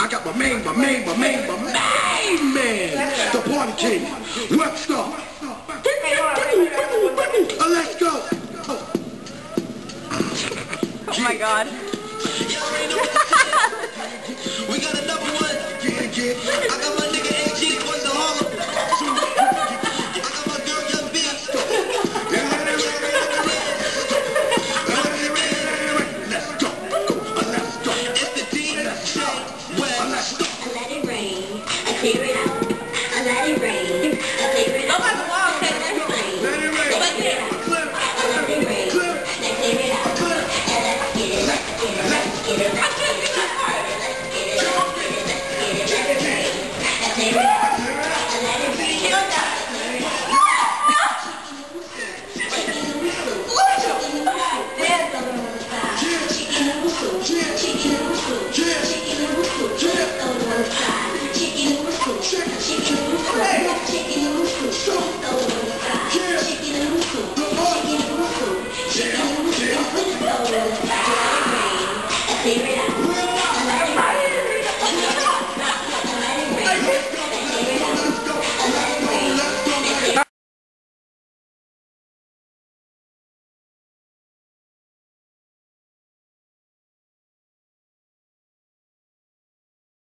I got my main man, the party king, Webster. Let's go. Oh my God. We got another one. I got my nigga